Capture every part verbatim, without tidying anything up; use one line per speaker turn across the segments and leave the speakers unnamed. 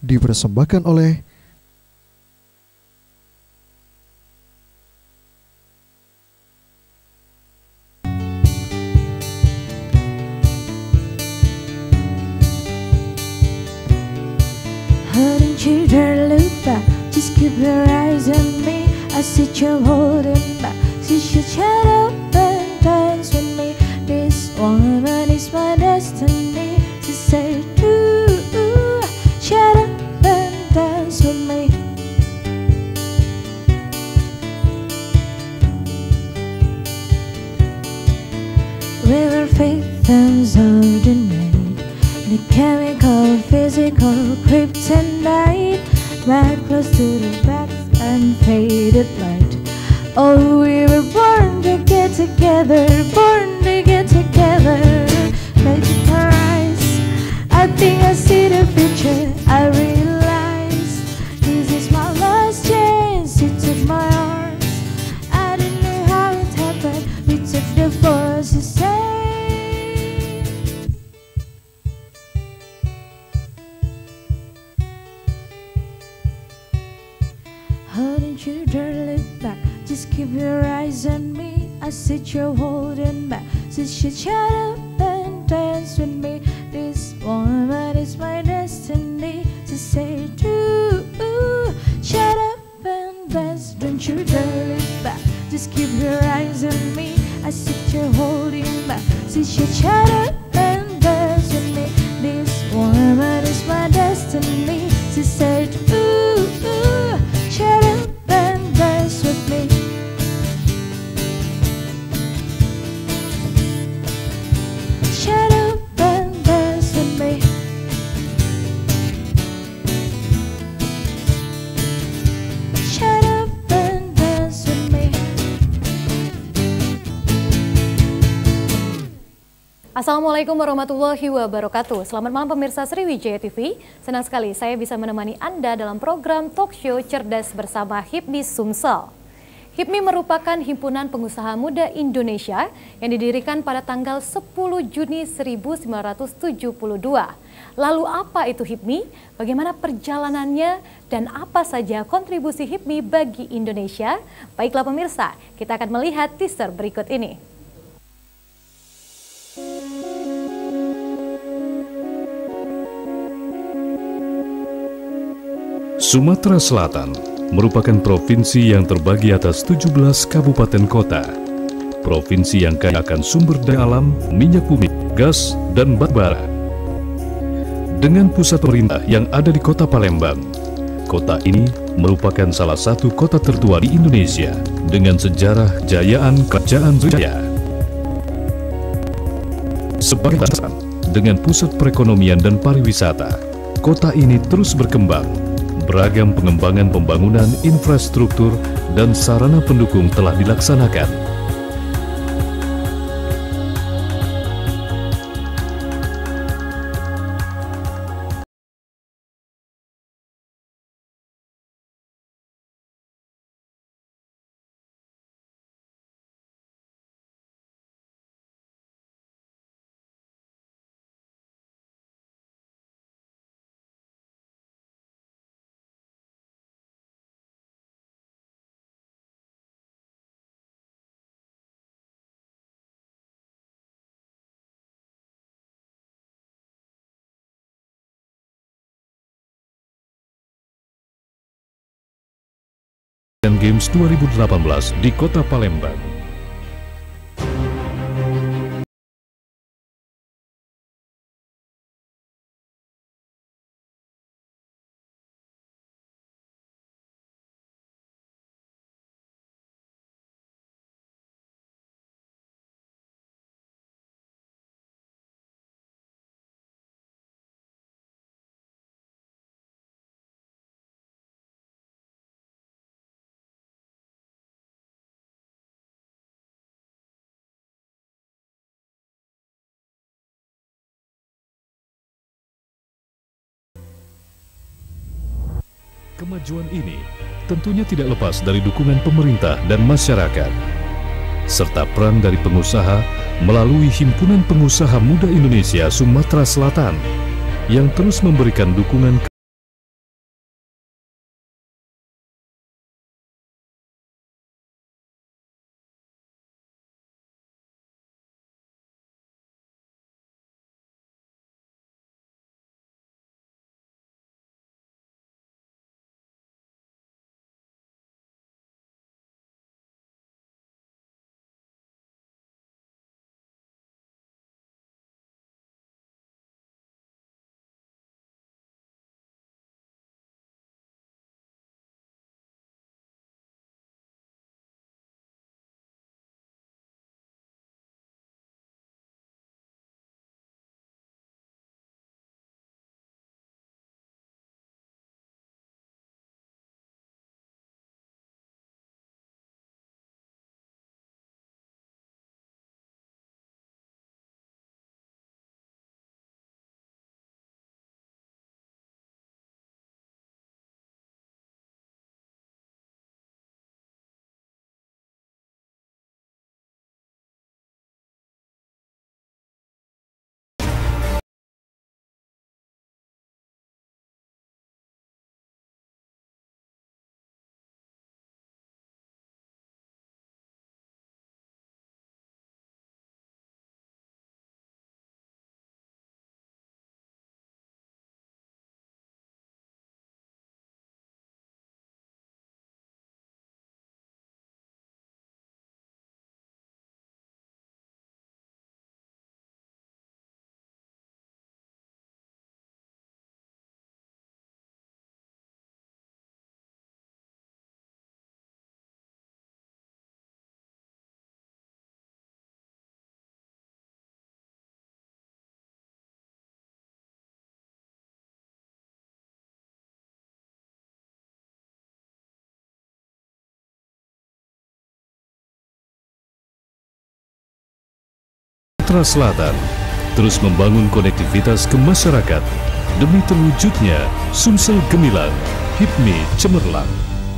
dipersembahkan oleh
Hadn't you dare look back, just keep your eyes on me. I see you holding back, so you should shut up and dance with me. This woman is my destiny, to say true. Shut up and dance with me. We were victims of the night, the chemical, physical kryptonite, back close to the backs and faded light. Oh, we were born to get together, born to get together. Magic our eyes, I think I see the future. I realize this is my last chance. You took my arms, I didn't know how it happened. We took the force to say. Hadn't you dare look back, just keep your eyes on me. I see you holding back, so you should shut up and dance with me. This woman is my destiny, to say true. Shut up and dance, don't you dare look back, just keep your eyes on me. I see you holding back, so you should shut up and dance with me. This woman is my destiny, to say true. Shut up and dance with me. Shut up and dance with me. Shut up and dance with me.
Assalamualaikum warahmatullahi wabarakatuh. Selamat malam pemirsa Sriwijaya T V. Senang sekali saya bisa menemani Anda dalam program talk show Cerdas Bersama Hipmi Sumsel. Hipmi merupakan himpunan pengusaha muda Indonesia yang didirikan pada tanggal sepuluh Juni seribu sembilan ratus tujuh puluh dua. Lalu apa itu Hipmi? Bagaimana perjalanannya dan apa saja kontribusi Hipmi bagi Indonesia? Baiklah pemirsa, kita akan melihat teaser berikut ini.
Sumatera Selatan merupakan provinsi yang terbagi atas tujuh belas kabupaten kota. Provinsi yang kaya akan sumber daya alam, minyak bumi, gas, dan batu bara. Dengan pusat pemerintah yang ada di kota Palembang, kota ini merupakan salah satu kota tertua di Indonesia dengan sejarah jayaan Kerajaan Sriwijaya. Sebagai dasar, dengan pusat perekonomian dan pariwisata, kota ini terus berkembang. Beragam pengembangan pembangunan infrastruktur dan sarana pendukung telah dilaksanakan. Asian Games dua ribu delapan belas di Kota Palembang. Kemajuan ini tentunya tidak lepas dari dukungan pemerintah dan masyarakat, serta peran dari pengusaha melalui Himpunan Pengusaha Muda Indonesia Sumatera Selatan yang terus memberikan dukungan Sumatera Selatan terus membangun konektivitas ke masyarakat demi terwujudnya Sumsel Gemilang, Hipmi Cemerlang.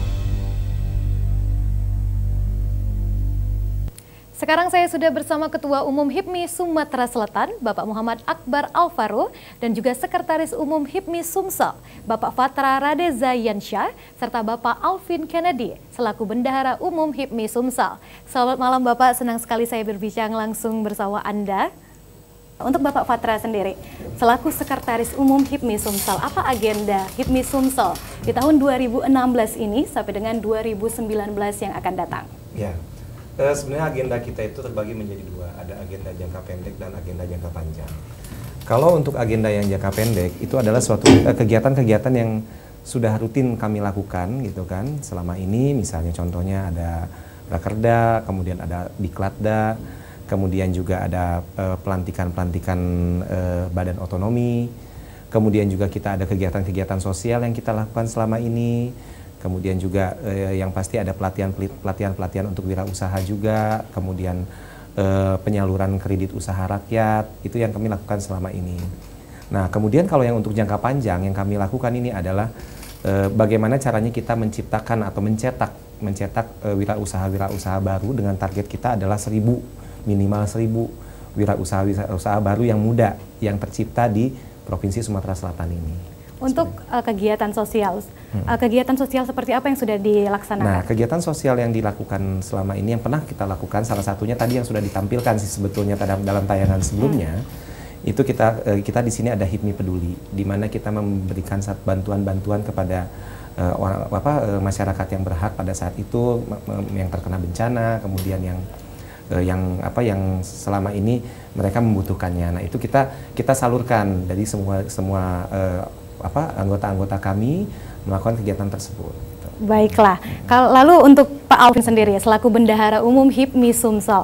Sekarang saya sudah bersama Ketua Umum Hipmi Sumatera Selatan, Bapak Muhammad Akbar Alvaro, dan juga Sekretaris Umum Hipmi Sumsel, Bapak Fatra Radeza Yansyah, serta Bapak Alvin Kennedy, selaku Bendahara Umum Hipmi Sumsel. Selamat malam Bapak, senang sekali saya berbincang langsung bersama Anda. Untuk Bapak Fatra sendiri, selaku Sekretaris Umum Hipmi Sumsel, apa agenda Hipmi Sumsel di tahun dua ribu enam belas ini sampai dengan dua ribu sembilan belas yang akan datang?
Ya. Uh, sebenarnya agenda kita itu terbagi menjadi dua, ada agenda jangka pendek dan agenda jangka panjang. Kalau untuk agenda yang jangka pendek itu adalah suatu kegiatan-kegiatan uh, yang sudah rutin kami lakukan gitu kan selama ini, misalnya contohnya ada Rakerda, kemudian ada Diklatda, kemudian juga ada uh, pelantikan-pelantikan uh, badan otonomi, kemudian juga kita ada kegiatan-kegiatan sosial yang kita lakukan selama ini. Kemudian juga eh, yang pasti ada pelatihan-pelatihan untuk wirausaha juga, kemudian eh, penyaluran kredit usaha rakyat, itu yang kami lakukan selama ini. Nah, kemudian kalau yang untuk jangka panjang yang kami lakukan ini adalah eh, bagaimana caranya kita menciptakan atau mencetak mencetak eh, wirausaha-wirausaha baru dengan target kita adalah seribu, minimal seribu wirausaha-wirausaha baru yang muda yang tercipta di Provinsi Sumatera Selatan ini.
Untuk uh, kegiatan sosial, hmm. uh, kegiatan sosial seperti apa yang sudah dilaksanakan?
Nah, kegiatan sosial yang dilakukan selama ini yang pernah kita lakukan, salah satunya tadi yang sudah ditampilkan sih sebetulnya dalam, dalam tayangan sebelumnya, hmm. itu kita uh, kita di sini ada Hipmi Peduli, di mana kita memberikan bantuan-bantuan kepada uh, orang apa uh, masyarakat yang berhak pada saat itu yang terkena bencana, kemudian yang uh, yang apa yang selama ini mereka membutuhkannya. Nah, itu kita kita salurkan dari semua semua uh, apa anggota-anggota kami melakukan kegiatan tersebut.
Baiklah. Kalau lalu untuk Pak Alvin sendiri selaku Bendahara Umum Hipmi Sumsel.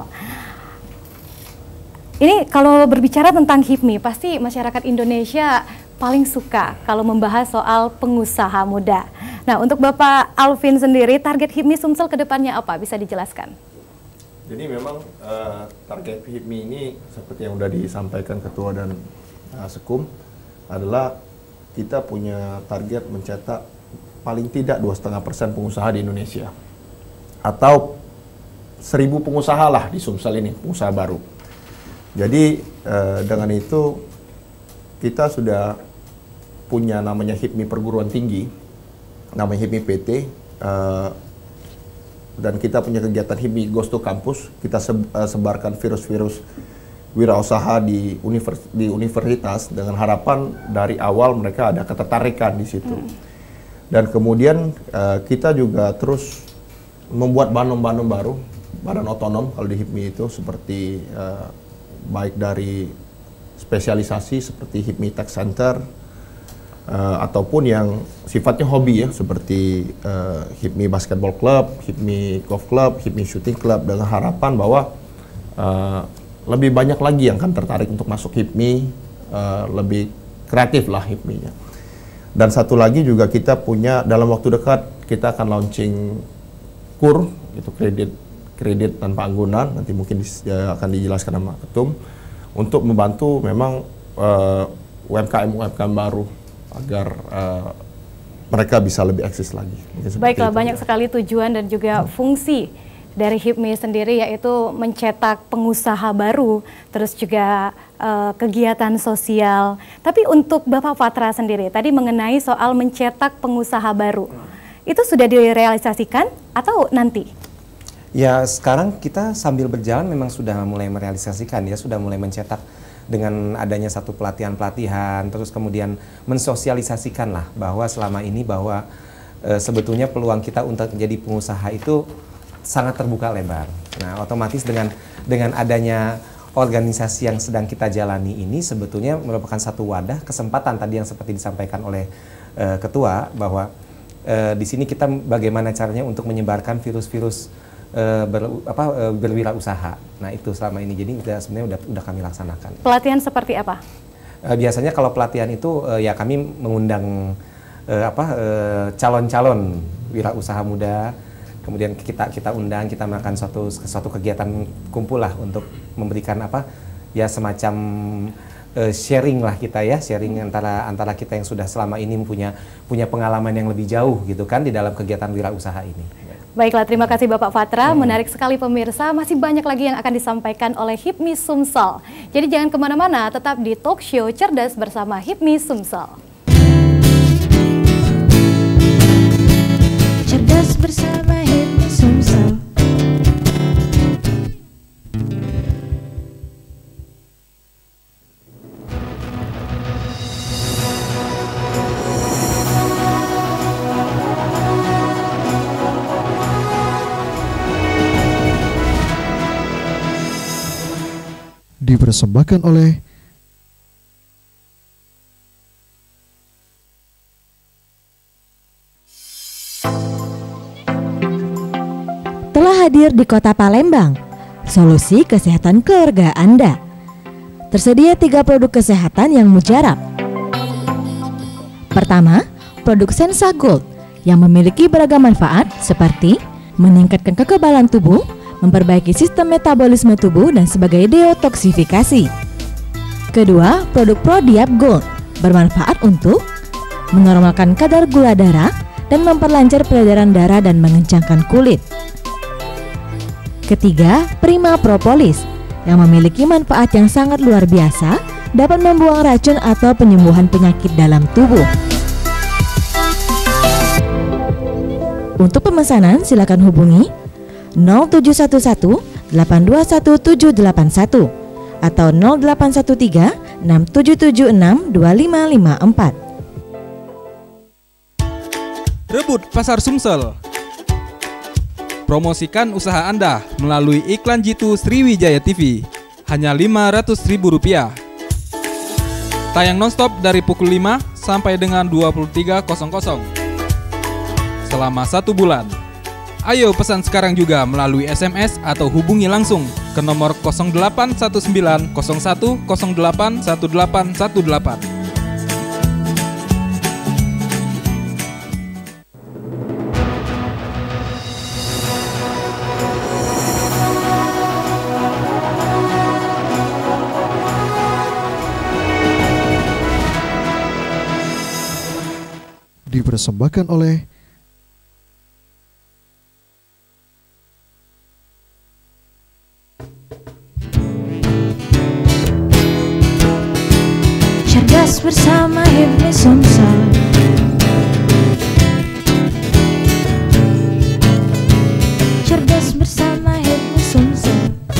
Ini kalau berbicara tentang Hipmi, pasti masyarakat Indonesia paling suka kalau membahas soal pengusaha muda. Nah, untuk Bapak Alvin sendiri, target Hipmi Sumsel ke depannya apa? Bisa dijelaskan?
Jadi memang uh, target Hipmi ini seperti yang sudah disampaikan Ketua dan uh, Sekum adalah kita punya target mencetak paling tidak dua koma lima persen pengusaha di Indonesia. Atau seribu pengusaha lah di Sumsel ini, pengusaha baru. Jadi eh, dengan itu kita sudah punya namanya Hipmi Perguruan Tinggi, namanya Hipmi P T, eh, dan kita punya kegiatan Hipmi Goes to Campus, kita sebarkan virus-virus wirausaha di, univers, di universitas dengan harapan dari awal mereka ada ketertarikan di situ. Hmm. Dan kemudian uh, kita juga terus membuat banom-banom baru, badan otonom kalau di Hipmi itu seperti uh, baik dari spesialisasi seperti Hipmi Tech Center uh, ataupun yang sifatnya hobi ya seperti uh, Hipmi Basketball Club, Hipmi Golf Club, Hipmi Shooting Club dengan harapan bahwa uh, lebih banyak lagi yang akan tertarik untuk masuk Hipmi, uh, lebih kreatif lah Hipminya. Dan satu lagi juga kita punya dalam waktu dekat kita akan launching K U R, itu kredit kredit tanpa anggunan, nanti mungkin dis, ya, akan dijelaskan sama Ketum, untuk membantu memang uh, U M K M U M K M baru agar uh, mereka bisa lebih eksis lagi.
Baiklah, banyak sekali tujuan dan juga hmm. fungsi dari Hipmi sendiri, yaitu mencetak pengusaha baru, terus juga uh, kegiatan sosial. Tapi untuk Bapak Fatra sendiri, tadi mengenai soal mencetak pengusaha baru, itu sudah direalisasikan atau nanti?
Ya, sekarang kita sambil berjalan memang sudah mulai merealisasikan, ya sudah mulai mencetak dengan adanya satu pelatihan-pelatihan, terus kemudian mensosialisasikan lah bahwa selama ini bahwa uh, sebetulnya peluang kita untuk menjadi pengusaha itu sangat terbuka lebar. Nah, otomatis dengan dengan adanya organisasi yang sedang kita jalani ini sebetulnya merupakan satu wadah kesempatan tadi yang seperti disampaikan oleh uh, Ketua bahwa uh, di sini kita bagaimana caranya untuk menyebarkan virus-virus uh, ber, apa, uh, berwirausaha. Nah, itu selama ini jadi kita sebenarnya udah udah kami laksanakan.
Pelatihan seperti apa?
Uh, biasanya kalau pelatihan itu uh, ya kami mengundang uh, apa uh, calon-calon wirausaha muda. Kemudian kita kita undang, kita melakukan suatu suatu kegiatan kumpul lah untuk memberikan apa ya semacam uh, sharing lah kita ya, sharing antara antara kita yang sudah selama ini punya punya pengalaman yang lebih jauh gitu kan di dalam kegiatan wirausaha ini.
Baiklah, terima kasih Bapak Fatra. Hmm. Menarik sekali pemirsa, masih banyak lagi yang akan disampaikan oleh HIPMI Sumsel. Jadi jangan kemana-mana, tetap di Talk Show Cerdas bersama HIPMI Sumsel.
Cerdas bersama HIPMI Sumsel.
Dipersembahkan oleh
telah hadir di Kota Palembang, solusi kesehatan keluarga Anda. Tersedia tiga produk kesehatan yang mujarab. Pertama, produk Sensa Gold yang memiliki beragam manfaat seperti meningkatkan kekebalan tubuh, memperbaiki sistem metabolisme tubuh dan sebagai detoksifikasi. Kedua, produk Prodiap Gold bermanfaat untuk menormalkan kadar gula darah dan memperlancar peredaran darah dan mengencangkan kulit. Ketiga, Prima Propolis yang memiliki manfaat yang sangat luar biasa, dapat membuang racun atau penyembuhan penyakit dalam tubuh. Untuk pemesanan silakan hubungi nol tujuh satu satu delapan dua satu tujuh delapan satu atau nol delapan satu tiga enam tujuh tujuh enam dua lima lima empat.
Rebut pasar Sumsel. Promosikan usaha Anda melalui iklan Jitu Sriwijaya T V. Hanya lima ratus ribu rupiah. Tayang nonstop dari pukul lima sampai dengan dua puluh tiga nol nol. Selama satu bulan. Ayo pesan sekarang juga melalui S M S atau hubungi langsung ke nomor nol delapan satu sembilan nol satu nol delapan satu delapan satu delapan.
dipersembahkan oleh
Cerdas bersama HIPMI Sumsel. Cerdas bersama HIPMI Sumsel.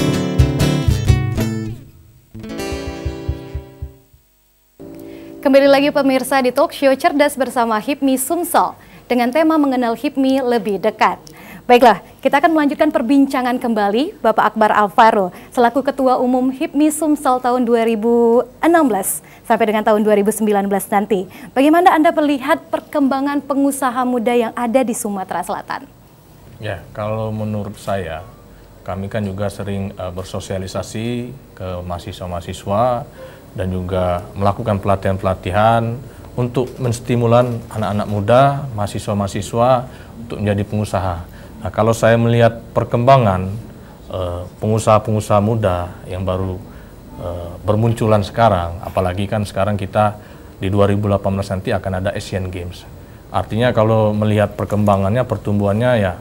Kembali lagi pemirsa di Talk Show Cerdas bersama HIPMI Sumsel dengan tema mengenal HIPMI lebih dekat. Baiklah, kita akan melanjutkan perbincangan kembali Bapak Akbar Alvaro selaku Ketua Umum HIPMI Sumsel tahun dua ribu enam belas sampai dengan tahun dua ribu sembilan belas nanti. Bagaimana Anda melihat perkembangan pengusaha muda yang ada di Sumatera Selatan?
Ya, kalau menurut saya, kami kan juga sering uh, bersosialisasi ke mahasiswa-mahasiswa dan juga melakukan pelatihan-pelatihan untuk menstimulan anak-anak muda, mahasiswa-mahasiswa untuk menjadi pengusaha. Nah, kalau saya melihat perkembangan pengusaha-pengusaha uh, muda yang baru uh, bermunculan sekarang, apalagi kan sekarang kita di dua ribu delapan belas nanti akan ada Asian Games. Artinya kalau melihat perkembangannya, pertumbuhannya ya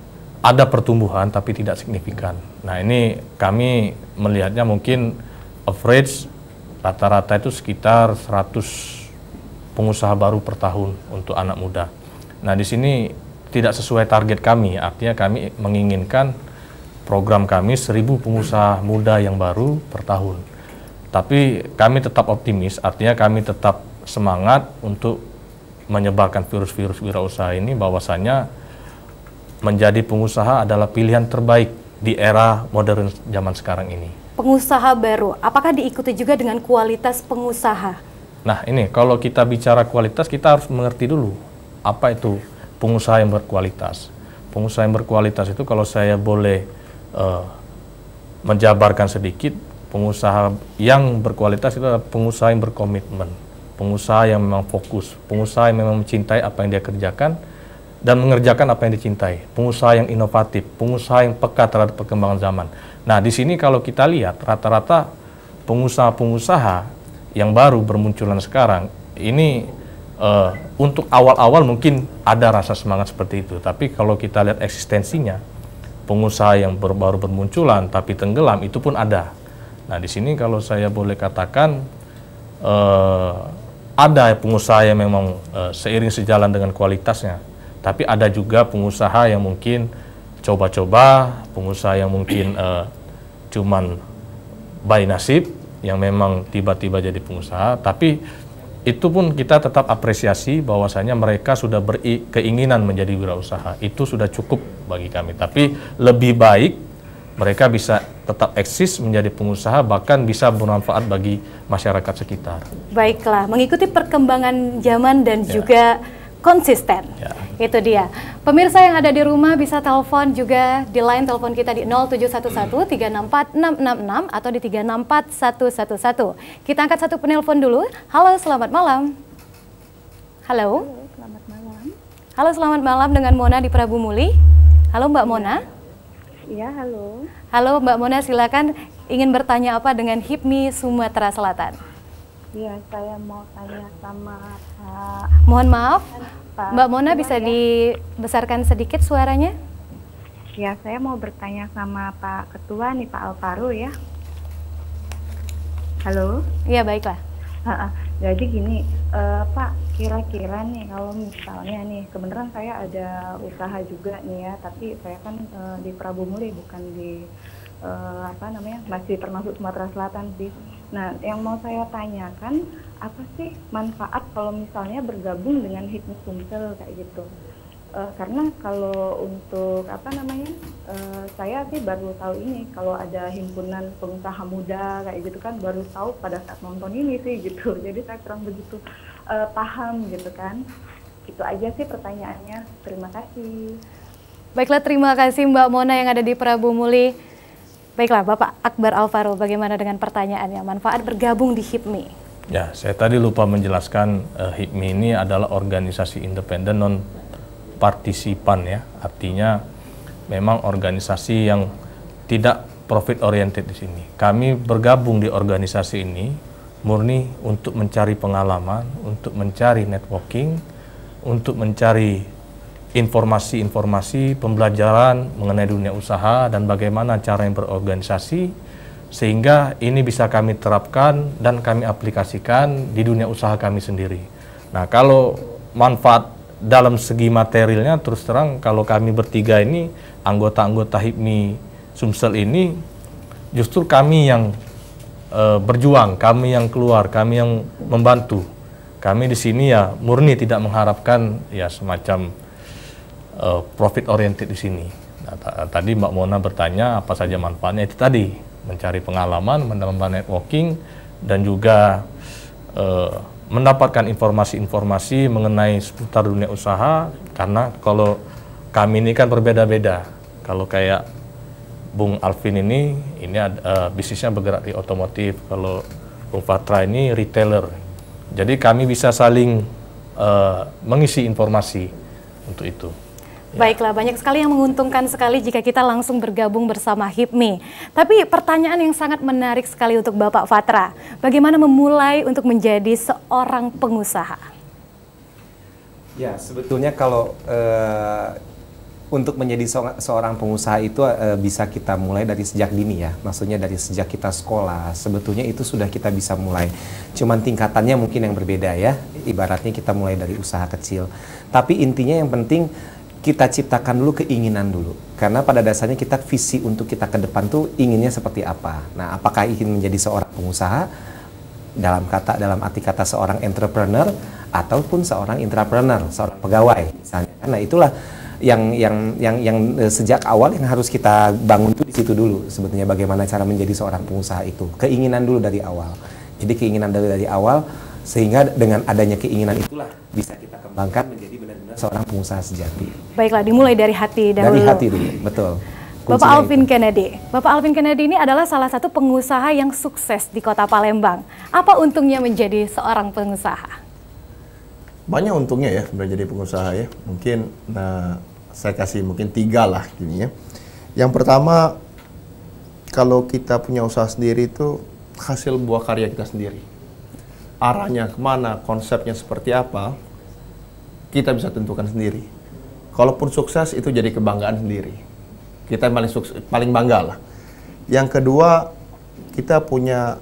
ada pertumbuhan tapi tidak signifikan. Nah, ini kami melihatnya mungkin average rata-rata itu sekitar seratus pengusaha baru per tahun untuk anak muda. Nah, di sini tidak sesuai target kami, artinya kami menginginkan program kami seribu pengusaha muda yang baru per tahun. Tapi kami tetap optimis, artinya kami tetap semangat untuk menyebarkan virus-virus wirausaha ini, bahwasannya menjadi pengusaha adalah pilihan terbaik di era modern zaman sekarang ini.
Pengusaha baru, apakah diikuti juga dengan kualitas pengusaha?
Nah, ini kalau kita bicara kualitas, kita harus mengerti dulu apa itu pengusaha yang berkualitas. Pengusaha yang berkualitas itu kalau saya boleh uh, menjabarkan sedikit, pengusaha yang berkualitas itu adalah pengusaha yang berkomitmen, pengusaha yang memang fokus, pengusaha yang memang mencintai apa yang dia kerjakan dan mengerjakan apa yang dicintai, pengusaha yang inovatif, pengusaha yang peka terhadap perkembangan zaman. Nah, di sini kalau kita lihat rata-rata pengusaha-pengusaha yang baru bermunculan sekarang ini uh, untuk awal-awal mungkin ada rasa semangat seperti itu, tapi kalau kita lihat eksistensinya, pengusaha yang ber baru bermunculan tapi tenggelam itu pun ada. Nah, di sini kalau saya boleh katakan uh, ada pengusaha yang memang uh, seiring sejalan dengan kualitasnya, tapi ada juga pengusaha yang mungkin coba-coba, pengusaha yang mungkin uh, cuman by nasib, yang memang tiba-tiba jadi pengusaha, tapi itu pun kita tetap apresiasi bahwasanya mereka sudah berkeinginan menjadi wirausaha. Itu sudah cukup bagi kami. Tapi lebih baik mereka bisa tetap eksis menjadi pengusaha, bahkan bisa bermanfaat bagi masyarakat sekitar.
Baiklah, mengikuti perkembangan zaman dan
ya.
juga konsisten.
Ya.
Itu dia. Pemirsa yang ada di rumah bisa telepon juga di line telepon kita di nol tujuh satu satu tiga enam empat enam enam enam atau di tiga enam empat satu satu satu. Kita angkat satu penelpon dulu. Halo, selamat malam. Halo.
Halo, selamat malam.
Halo, selamat malam dengan Mona di Prabu Muli. Halo Mbak Mona.
Iya, halo.
Halo Mbak Mona, silakan, ingin bertanya apa dengan H I P M I Sumatera Selatan?
Iya, saya mau tanya sama Pak.
Mohon maaf,
Pak
Mbak Mona
Ketua
bisa
ya.
dibesarkan sedikit suaranya?
Ya, saya mau bertanya sama Pak Ketua nih, Pak Alvaro ya. Halo?
Iya, baiklah.
Ha-ha. Jadi gini, eh, Pak, kira-kira nih kalau misalnya nih, kebenaran saya ada usaha juga nih ya, tapi saya kan eh, di Prabu Muli, bukan di eh, apa namanya, masih termasuk Sumatera Selatan sih. Nah, yang mau saya tanyakan, apa sih manfaat kalau misalnya bergabung dengan H I P M I Sumsel kayak gitu? Uh, karena kalau untuk apa namanya, uh, saya sih baru tahu ini kalau ada himpunan pengusaha muda kayak gitu kan, baru tahu pada saat nonton ini sih gitu. Jadi saya kurang begitu uh, paham gitu kan. Itu aja sih pertanyaannya. Terima kasih.
Baiklah, terima kasih Mbak Mona yang ada di Prabu Muli. Baiklah, Bapak Akbar Alvaro, bagaimana dengan pertanyaannya? Manfaat bergabung di H I P M I?
Ya, saya tadi lupa menjelaskan uh, H I P M I ini adalah organisasi independen non partisipan ya, artinya memang organisasi yang tidak profit oriented di sini. Kami bergabung di organisasi ini murni untuk mencari pengalaman, untuk mencari networking, untuk mencari informasi-informasi pembelajaran mengenai dunia usaha dan bagaimana cara yang berorganisasi, sehingga ini bisa kami terapkan dan kami aplikasikan di dunia usaha kami sendiri. Nah, kalau manfaat dalam segi materialnya, terus terang kalau kami bertiga ini, anggota-anggota H I P M I Sumsel ini, justru kami yang e, berjuang, kami yang keluar, kami yang membantu. Kami di sini ya murni tidak mengharapkan ya semacam e, profit oriented di sini. Nah, tadi Mbak Mona bertanya apa saja manfaatnya, itu tadi mencari pengalaman, menambah networking, dan juga e, mendapatkan informasi-informasi mengenai seputar dunia usaha, karena kalau kami ini kan berbeda-beda. Kalau kayak Bung Alvin ini, ini uh, bisnisnya bergerak di otomotif, kalau Bung Fatra ini retailer. Jadi kami bisa saling uh, mengisi informasi untuk itu.
Baiklah, banyak sekali yang menguntungkan sekali jika kita langsung bergabung bersama H I P M I. Tapi pertanyaan yang sangat menarik sekali untuk Bapak Fatra, bagaimana memulai untuk menjadi seorang pengusaha?
Ya, sebetulnya kalau uh, untuk menjadi so- seorang pengusaha itu uh, bisa kita mulai dari sejak dini ya, maksudnya dari sejak kita sekolah, sebetulnya itu sudah kita bisa mulai. Cuman tingkatannya mungkin yang berbeda ya, ibaratnya kita mulai dari usaha kecil. Tapi intinya yang penting, kita ciptakan dulu keinginan dulu, karena pada dasarnya kita visi untuk kita ke depan tuh inginnya seperti apa. Nah, apakah ingin menjadi seorang pengusaha dalam kata dalam arti kata seorang entrepreneur ataupun seorang intrapreneur, seorang pegawai misalnya. Nah, itulah yang yang yang yang sejak awal yang harus kita bangun tuh di situ dulu sebetulnya, bagaimana cara menjadi seorang pengusaha itu. Keinginan dulu dari awal. Jadi keinginan dari dari awal, sehingga dengan adanya keinginan itulah bisa kita kembangkan menjadi benar-benar seorang pengusaha sejati.
Baiklah, dimulai dari hati dahulu.
Dari hati dulu, betul.
Bapak
Kuncinya
Alvin
itu.
Kennedy. Bapak Alvin Kennedy ini adalah salah satu pengusaha yang sukses di Kota Palembang. Apa untungnya menjadi seorang pengusaha?
Banyak untungnya ya menjadi pengusaha ya. Mungkin nah, saya kasih mungkin tiga lah gini ya. Yang pertama, kalau kita punya usaha sendiri itu hasil buah karya kita sendiri. Arahnya kemana, konsepnya seperti apa, kita bisa tentukan sendiri. Kalaupun sukses itu jadi kebanggaan sendiri. Kita paling sukses, paling bangga lah. Yang kedua, kita punya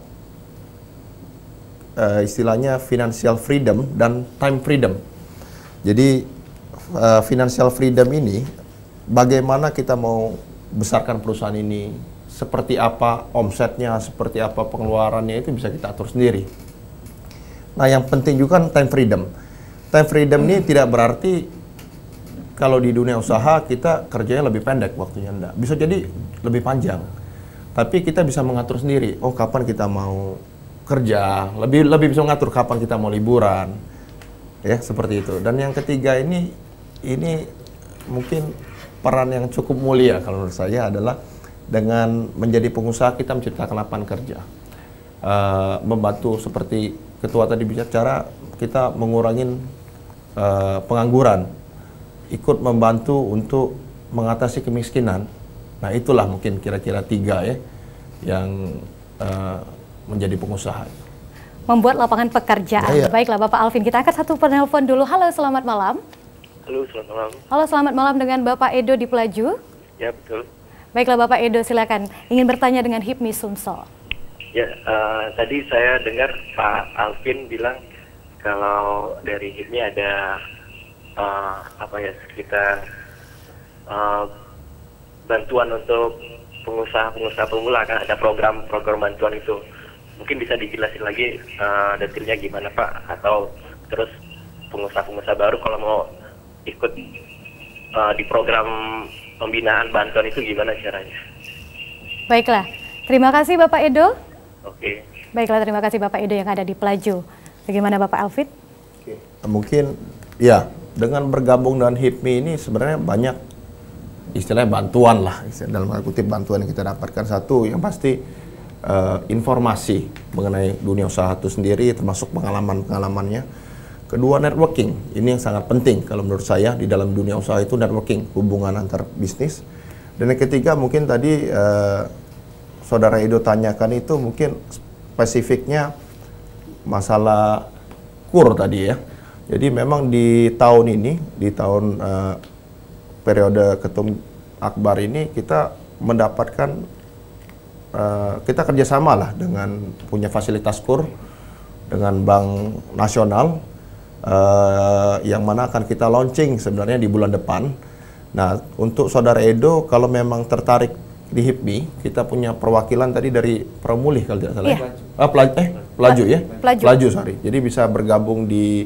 uh, istilahnya financial freedom dan time freedom. Jadi uh, financial freedom ini, bagaimana kita mau besarkan perusahaan ini, seperti apa omsetnya, seperti apa pengeluarannya, itu bisa kita atur sendiri. Nah, yang penting juga kan time freedom. Time freedom ini tidak berarti kalau di dunia usaha kita kerjanya lebih pendek waktunya, enggak. Bisa jadi lebih panjang. Tapi kita bisa mengatur sendiri. Oh, kapan kita mau kerja, lebih lebih bisa mengatur kapan kita mau liburan. Ya, seperti itu. Dan yang ketiga ini ini mungkin peran yang cukup mulia kalau menurut saya adalah dengan menjadi pengusaha kita menciptakan lapangan kerja. Uh, membantu seperti ketua tadi bicara, kita mengurangin uh, pengangguran, ikut membantu untuk mengatasi kemiskinan. Nah, itulah mungkin kira-kira tiga ya yang uh, menjadi pengusaha.
Membuat lapangan pekerjaan.
Ya, ya.
Baiklah Bapak Alvin, kita akan satu penelpon dulu. Halo, selamat malam.
Halo, selamat malam.
Halo, selamat malam dengan Bapak Edo di Pelaju.
Ya, betul.
Baiklah Bapak Edo, silakan. Ingin bertanya dengan Hipmi Sumsel.
Ya, uh, tadi saya dengar Pak Alvin bilang kalau dari Hipmi ada uh, apa ya sekitar uh, bantuan untuk pengusaha-pengusaha pemula, kan ada program-program bantuan itu. Mungkin bisa dijelasin lagi uh, detailnya gimana Pak, atau terus pengusaha-pengusaha baru kalau mau ikut uh, di program pembinaan bantuan itu gimana caranya?
Baiklah, terima kasih Bapak Edo.
Oke.
Baiklah, terima kasih Bapak Edo yang ada di Pelaju. Bagaimana Bapak Alvin?
Oke. Mungkin ya dengan bergabung dengan Hipmi ini sebenarnya banyak istilahnya bantuan lah, istilah dalam tanda kutip bantuan yang kita dapatkan. Satu yang pasti uh, informasi mengenai dunia usaha itu sendiri, termasuk pengalaman-pengalamannya. Kedua, networking. Ini yang sangat penting kalau menurut saya di dalam dunia usaha itu, networking, hubungan antar bisnis. Dan yang ketiga mungkin tadi uh, Saudara Edo tanyakan itu mungkin spesifiknya masalah kur tadi ya. Jadi memang di tahun ini, di tahun uh, periode Ketum Akbar ini kita mendapatkan, uh, kita kerjasama lah dengan punya fasilitas kur dengan Bank Nasional, uh, yang mana akan kita launching sebenarnya di bulan depan. Nah, untuk Saudara Edo kalau memang tertarik di Hipmi, kita punya perwakilan tadi dari Promulih kalau tidak salah.
Iya.
Ah, pelaju, eh, pelaju ya?
Pelaju.
Pelaju, sorry. Jadi bisa bergabung di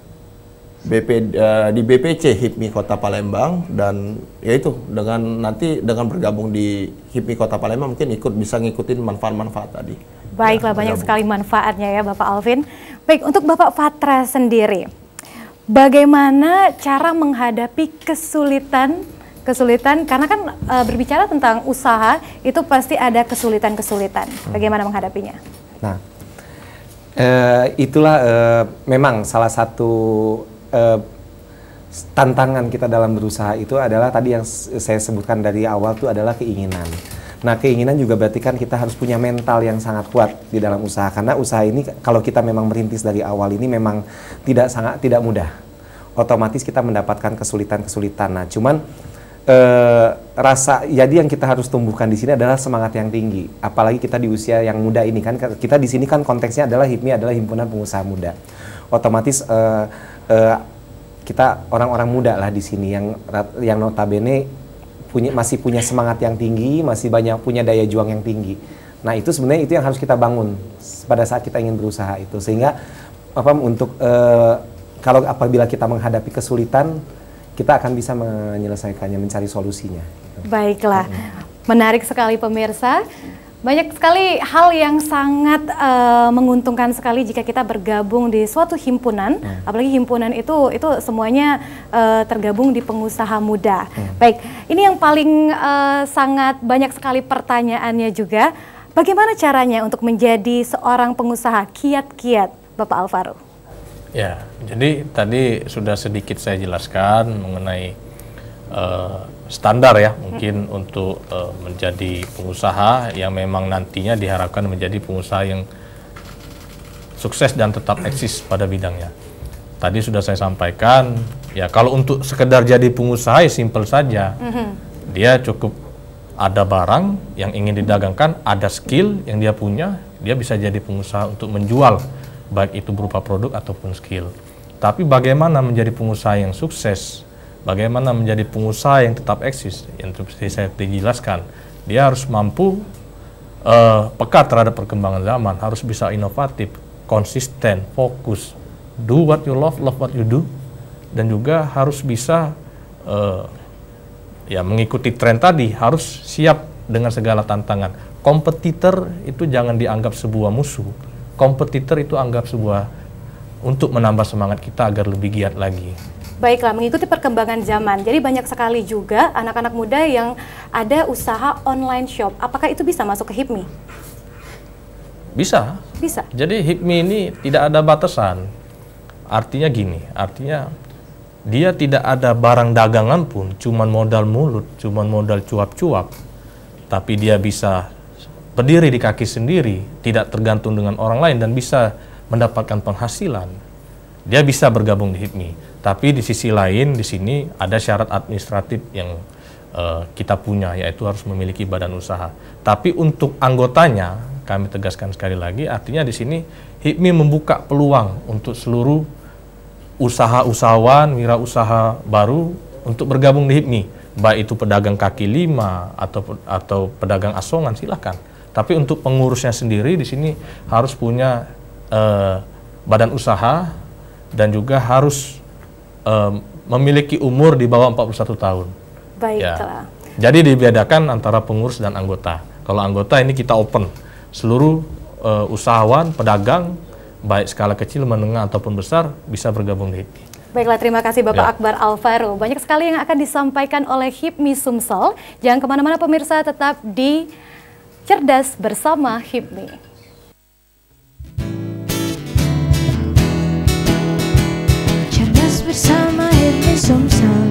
B P uh, di B P C Hipmi Kota Palembang, dan yaitu dengan nanti dengan bergabung di Hipmi Kota Palembang mungkin ikut bisa ngikutin manfaat-manfaat tadi.
Baiklah,
Ya,
banyak
bergabung.
sekali manfaatnya ya Bapak Alvin. Baik, untuk Bapak Fatra sendiri, bagaimana cara menghadapi kesulitan kesulitan karena kan e, berbicara tentang usaha itu pasti ada kesulitan-kesulitan. Bagaimana menghadapinya?
Nah, eh, itulah eh, memang salah satu eh, tantangan kita dalam berusaha itu adalah tadi yang saya sebutkan dari awal itu adalah keinginan. Nah, keinginan juga berarti kan kita harus punya mental yang sangat kuat di dalam usaha, karena usaha ini kalau kita memang merintis dari awal ini memang tidak sangat tidak mudah. Otomatis kita mendapatkan kesulitan-kesulitan. Nah, cuman Eh, rasa jadi yang kita harus tumbuhkan di sini adalah semangat yang tinggi, apalagi kita di usia yang muda ini kan. Kita di sini kan konteksnya adalah Hipmi adalah himpunan pengusaha muda, otomatis eh, eh, kita orang-orang muda lah di sini yang yang notabene punya masih punya semangat yang tinggi, masih banyak punya daya juang yang tinggi. Nah, itu sebenarnya itu yang harus kita bangun pada saat kita ingin berusaha itu, sehingga apa untuk eh, kalau apabila kita menghadapi kesulitan, kita akan bisa menyelesaikannya, mencari solusinya.
Baiklah, menarik sekali pemirsa. Banyak sekali hal yang sangat uh, menguntungkan sekali jika kita bergabung di suatu himpunan, hmm. apalagi himpunan itu itu semuanya uh, tergabung di pengusaha muda. Hmm. Baik, ini yang paling uh, sangat banyak sekali pertanyaannya juga. Bagaimana caranya untuk menjadi seorang pengusaha kiat-kiat, Bapak Alvaro?
Ya, jadi tadi sudah sedikit saya jelaskan mengenai uh, standar ya mungkin untuk uh, menjadi pengusaha yang memang nantinya diharapkan menjadi pengusaha yang sukses dan tetap eksis pada bidangnya. Tadi sudah saya sampaikan, ya kalau untuk sekedar jadi pengusaha ya simpel saja. Mm-hmm. Dia cukup ada barang yang ingin didagangkan, ada skill yang dia punya, dia bisa jadi pengusaha untuk menjual, baik itu berupa produk ataupun skill. Tapi bagaimana menjadi pengusaha yang sukses? Bagaimana menjadi pengusaha yang tetap eksis? Yang seperti saya dijelaskan, dia harus mampu uh, peka terhadap perkembangan zaman, harus bisa inovatif, konsisten, fokus, do what you love, love what you do, dan juga harus bisa uh, ya mengikuti tren tadi, harus siap dengan segala tantangan. Kompetitor itu jangan dianggap sebuah musuh. Kompetitor itu anggap sebuah untuk menambah semangat kita agar lebih giat lagi.
Baiklah, mengikuti perkembangan zaman. Jadi banyak sekali juga anak-anak muda yang ada usaha online shop. Apakah itu bisa masuk ke HIPMI?
Bisa.
Bisa.
Jadi HIPMI ini tidak ada batasan. Artinya gini, artinya dia tidak ada barang dagangan pun, cuman modal mulut, cuman modal cuap-cuap. Tapi dia bisa berdiri di kaki sendiri, tidak tergantung dengan orang lain dan bisa mendapatkan penghasilan. Dia bisa bergabung di HIPMI. Tapi di sisi lain, di sini ada syarat administratif yang uh, kita punya, yaitu harus memiliki badan usaha. Tapi untuk anggotanya, kami tegaskan sekali lagi, artinya di sini HIPMI membuka peluang untuk seluruh usaha-usahawan, wirausaha baru untuk bergabung di HIPMI. Baik itu pedagang kaki lima atau atau pedagang asongan, silakan. Tapi untuk pengurusnya sendiri di sini harus punya uh, badan usaha dan juga harus Um, memiliki umur di bawah empat puluh satu tahun.
Baiklah.
Ya. Jadi dibedakan antara pengurus dan anggota. Kalau anggota ini kita open. Seluruh uh, usahawan, pedagang, baik skala kecil, menengah ataupun besar bisa bergabung di HIPMI.
Baiklah, terima kasih Bapak
Ya.
Akbar Alvaro. Banyak sekali yang akan disampaikan oleh HIPMI Sumsel. Jangan kemana-mana pemirsa, tetap di Cerdas Bersama HIPMI.
Bersama HIPMI Sumsel.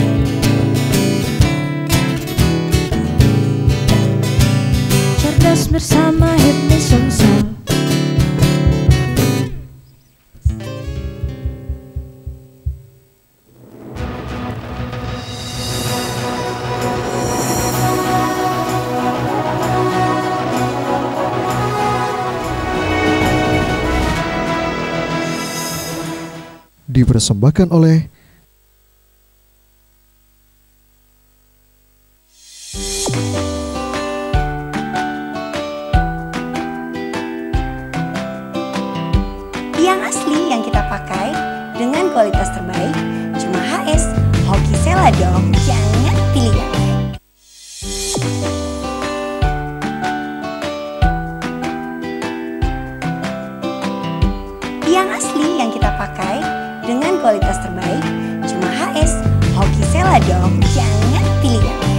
Cerdas bersama HIPMI Sumsel.
Dipersembahkan oleh
yang asli yang kita pakai dengan kualitas terbaik. Cuma H S, hoki Sela dong, jangan pilih yang lain. Yang asli yang kita pakai dengan kualitas terbaik. Cuma H S, hoki Sela dong, jangan pilih yang lain.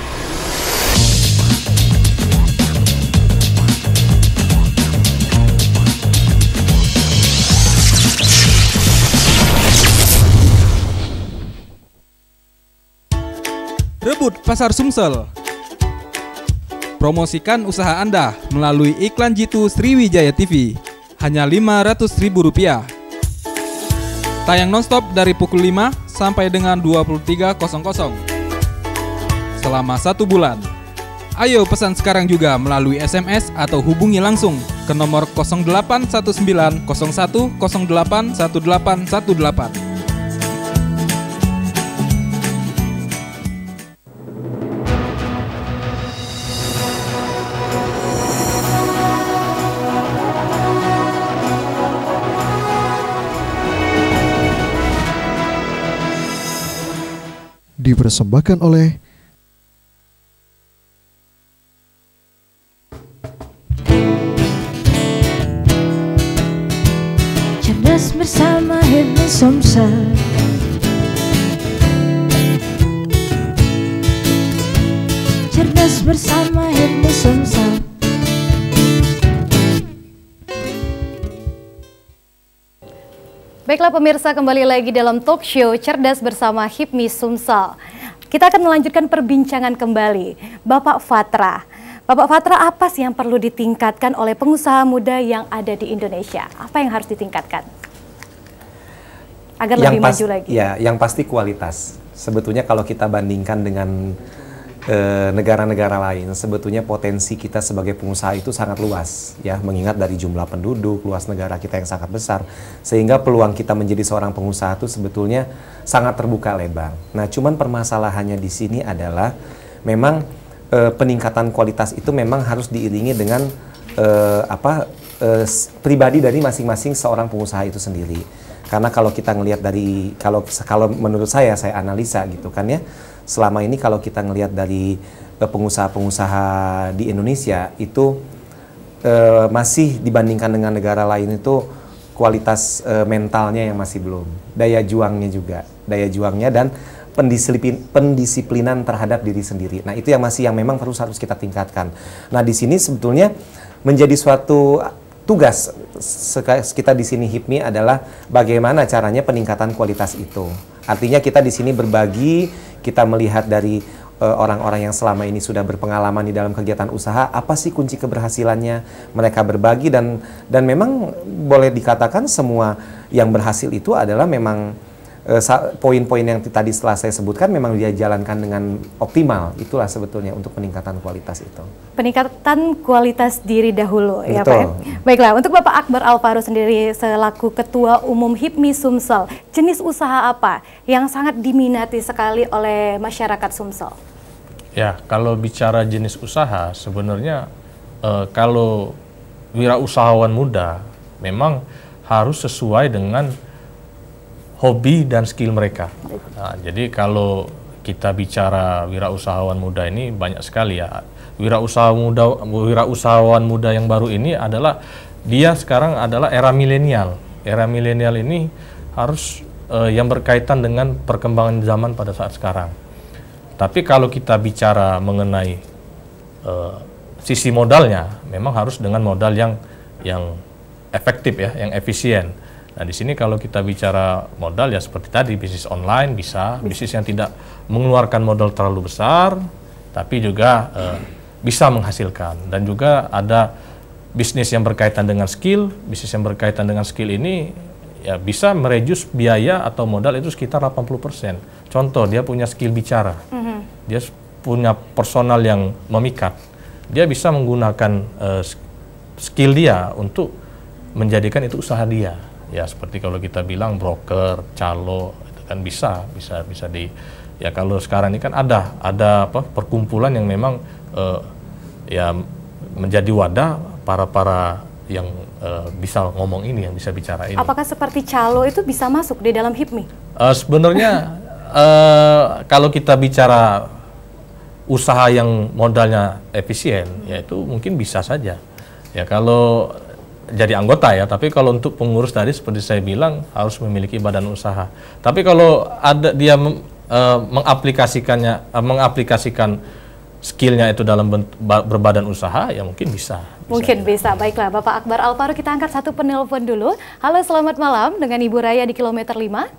Rebut pasar Sumsel. Promosikan usaha Anda melalui iklan Jitu Sriwijaya T V. Hanya lima ratus ribu rupiah. Tayang nonstop dari pukul lima sampai dengan dua puluh tiga nol nol. Selama satu bulan. Ayo pesan sekarang juga melalui S M S atau hubungi langsung ke nomor nol delapan satu sembilan nol satu nol delapan satu delapan satu delapan.
Dipersembahkan oleh
Cerdas bersama HIPMI Sumsel. Cerdas bersama HIPMI Sumsel.
Baiklah pemirsa, kembali lagi dalam talk show Cerdas Bersama HIPMI Sumsel. Kita akan melanjutkan perbincangan kembali. Bapak Fatra, Bapak Fatra, apa sih yang perlu ditingkatkan oleh pengusaha muda yang ada di Indonesia? Apa yang harus ditingkatkan agar
yang
lebih
pas,
maju lagi?
Ya, yang pasti kualitas. Sebetulnya kalau kita bandingkan dengan negara-negara lain, sebetulnya potensi kita sebagai pengusaha itu sangat luas, ya, mengingat dari jumlah penduduk, luas negara kita yang sangat besar, sehingga peluang kita menjadi seorang pengusaha itu sebetulnya sangat terbuka lebar. Nah, cuman permasalahannya di sini adalah memang e, peningkatan kualitas itu memang harus diiringi dengan e, apa e, pribadi dari masing-masing seorang pengusaha itu sendiri. Karena kalau kita ngelihat dari kalau kalau menurut saya, saya analisa gitu kan ya. Selama ini kalau kita ngelihat dari pengusaha-pengusaha di Indonesia itu e, masih dibandingkan dengan negara lain itu kualitas e, mentalnya yang masih belum, daya juangnya juga, daya juangnya dan pendisiplin, pendisiplinan terhadap diri sendiri. Nah, itu yang masih yang memang terus harus kita tingkatkan. Nah, di sini sebetulnya menjadi suatu tugas kita di sini H I P M I adalah bagaimana caranya peningkatan kualitas itu. Artinya kita di sini berbagi, kita melihat dari orang-orang uh, yang selama ini sudah berpengalaman di dalam kegiatan usaha, apa sih kunci keberhasilannya, mereka berbagi dan dan memang boleh dikatakan semua yang berhasil itu adalah memang poin-poin yang tadi setelah saya sebutkan memang dia jalankan dengan optimal. Itulah sebetulnya untuk peningkatan kualitas itu.
Peningkatan kualitas diri dahulu. Betul. Ya Pak. Baiklah, untuk Bapak Akbar Alvaro sendiri selaku Ketua Umum H I P M I Sumsel, jenis usaha apa yang sangat diminati sekali oleh masyarakat Sumsel?
Ya, kalau bicara jenis usaha sebenarnya eh, kalau wirausahawan muda memang harus sesuai dengan hobi dan skill mereka. Nah, jadi kalau kita bicara wirausahawan muda ini banyak sekali ya. Wirausahawan muda, wirausahawan muda yang baru ini adalah dia sekarang adalah era milenial. Era milenial ini harus eh, yang berkaitan dengan perkembangan zaman pada saat sekarang. Tapi kalau kita bicara mengenai eh, sisi modalnya, memang harus dengan modal yang yang efektif ya, yang efisien. Nah, di sini kalau kita bicara modal ya seperti tadi, bisnis online bisa, bisnis yang tidak mengeluarkan modal terlalu besar, tapi juga eh, bisa menghasilkan. Dan juga ada bisnis yang berkaitan dengan skill, bisnis yang berkaitan dengan skill ini ya bisa mereduce biaya atau modal itu sekitar delapan puluh persen. Contoh, dia punya skill bicara, mm-hmm. dia punya personal yang memikat, dia bisa menggunakan eh, skill dia untuk menjadikan itu usaha dia. Ya seperti kalau kita bilang broker, calo, itu kan bisa, bisa, bisa di. Ya kalau sekarang ini kan ada, ada apa perkumpulan yang memang uh, ya menjadi wadah para para yang uh, bisa ngomong ini, yang bisa bicara ini.
Apakah seperti calo itu bisa masuk di dalam H I P M I?
Uh, sebenarnya uh, kalau kita bicara usaha yang modalnya efisien, hmm. ya itu mungkin bisa saja. Ya kalau jadi anggota ya, tapi kalau untuk pengurus tadi seperti saya bilang harus memiliki badan usaha. Tapi kalau ada dia mem, uh, mengaplikasikannya, uh, mengaplikasikan skillnya itu dalam bentuk, berbadan usaha, ya mungkin bisa.
Mungkin bisa. bisa. Baiklah, Bapak Akbar Alvaro, kita angkat satu penelpon dulu. Halo, selamat malam dengan Ibu Raya di kilometer lima.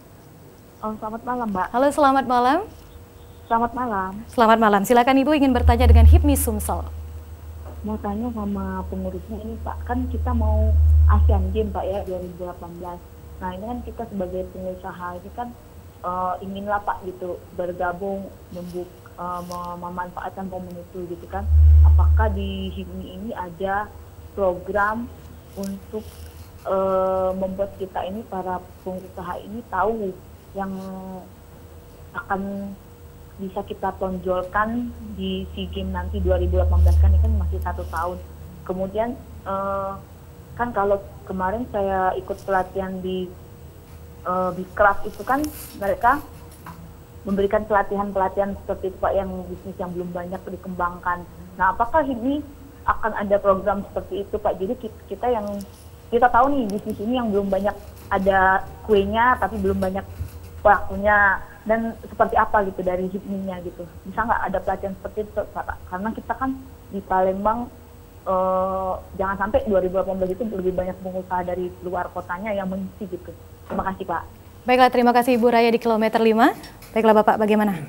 Oh, selamat malam, Mbak.
Halo, selamat malam.
Selamat malam.
Selamat malam. Silakan Ibu ingin bertanya dengan H I P M I Sumsel.
Mau tanya sama pengurusnya ini Pak, kan kita mau Asian Games Pak ya dua ribu delapan belas. Nah ini kan kita sebagai pengusaha ini kan uh, inginlah Pak gitu bergabung membuk, uh, memanfaatkan momen itu gitu kan. Apakah di H I P M I ini ada program untuk uh, membuat kita ini para pengusaha ini tahu yang akan bisa kita tonjolkan di SEA Games nanti dua ribu delapan belas, kan ini kan masih satu tahun. Kemudian uh, kan kalau kemarin saya ikut pelatihan di uh, Bikraf itu kan mereka memberikan pelatihan-pelatihan seperti itu Pak, yang bisnis yang belum banyak dikembangkan. Nah apakah ini akan ada program seperti itu Pak? Jadi kita yang kita tahu nih bisnis ini yang belum banyak ada kuenya tapi belum banyak pelakunya, dan seperti apa gitu dari H I P M I-nya gitu. Bisa nggak ada pelatihan seperti itu Pak? Karena kita kan di Palembang eh, jangan sampai dua ribu delapan belas itu lebih banyak pengusaha dari luar kotanya yang mengisi gitu. Terima kasih Pak.
Baiklah, terima kasih Ibu Raya di kilometer lima. Baiklah Bapak, bagaimana?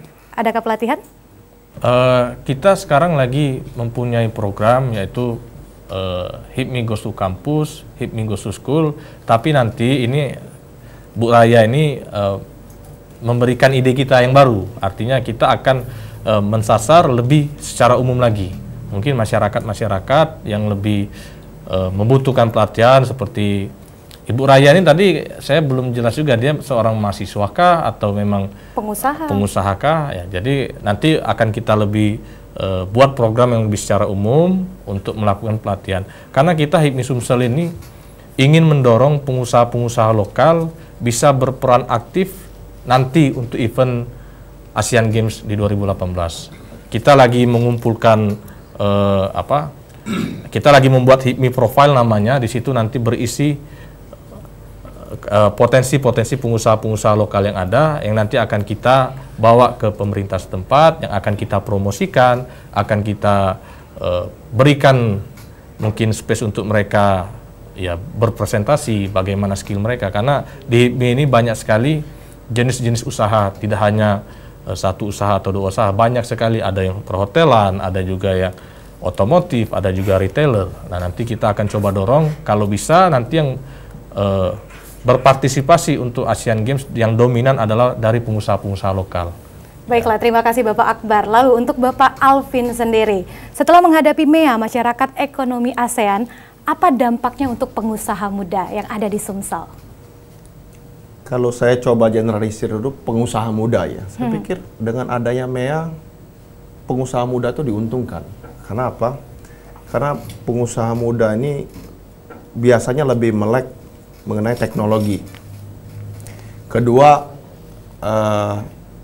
Adakah pelatihan?
Uh, kita sekarang lagi mempunyai program yaitu uh, Hipmi Goes to Campus, Hipmi Goes to School. Tapi nanti ini Bu Raya ini uh, memberikan ide kita yang baru. Artinya kita akan uh, mensasar lebih secara umum lagi. Mungkin masyarakat-masyarakat yang lebih uh, membutuhkan pelatihan seperti Ibu Raya ini tadi saya belum jelas juga dia seorang mahasiswa kah atau memang
pengusaha.
Pengusaha kah? Ya, jadi nanti akan kita lebih uh, buat program yang lebih secara umum untuk melakukan pelatihan. Karena kita Hipmi Sumsel ini ingin mendorong pengusaha-pengusaha lokal bisa berperan aktif nanti untuk event Asian Games di dua ribu delapan belas. Kita lagi mengumpulkan uh, apa? Kita lagi membuat Hipmi Profile namanya. Di situ nanti berisi potensi-potensi pengusaha-pengusaha lokal yang ada yang nanti akan kita bawa ke pemerintah setempat, yang akan kita promosikan, akan kita uh, berikan mungkin space untuk mereka ya berpresentasi bagaimana skill mereka, karena di Hipmi ini banyak sekali jenis-jenis usaha, tidak hanya uh, satu usaha atau dua usaha, banyak sekali, ada yang perhotelan, ada juga yang otomotif, ada juga retailer. Nah, nanti kita akan coba dorong kalau bisa nanti yang uh, berpartisipasi untuk Asian Games yang dominan adalah dari pengusaha-pengusaha lokal.
Baiklah, terima kasih Bapak Akbar. Lalu untuk Bapak Alvin sendiri, setelah menghadapi M E A Masyarakat Ekonomi ASEAN, apa dampaknya untuk pengusaha muda yang ada di Sumsel?
Kalau saya coba generalisir dulu pengusaha muda ya, saya
Hmm.
pikir dengan adanya M E A, pengusaha muda itu diuntungkan. Karena apa? Karena pengusaha muda ini biasanya lebih melek mengenai teknologi. Kedua, uh,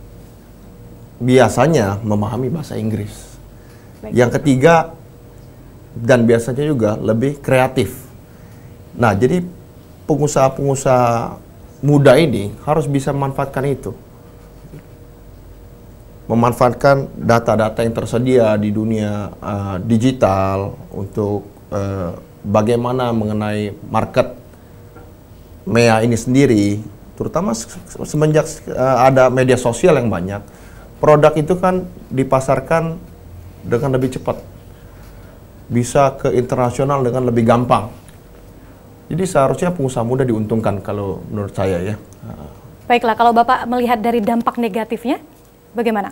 biasanya memahami bahasa Inggris.
Baik.
Yang ketiga, dan biasanya juga lebih kreatif. Nah, jadi pengusaha-pengusaha muda ini harus bisa memanfaatkan itu. Memanfaatkan data-data yang tersedia di dunia uh, digital untuk uh, bagaimana mengenai market M E A ini sendiri, terutama semenjak uh, ada media sosial yang banyak, produk itu kan dipasarkan dengan lebih cepat, bisa ke internasional dengan lebih gampang. Jadi seharusnya pengusaha muda diuntungkan kalau menurut saya ya.
Baiklah, kalau Bapak melihat dari dampak negatifnya, bagaimana?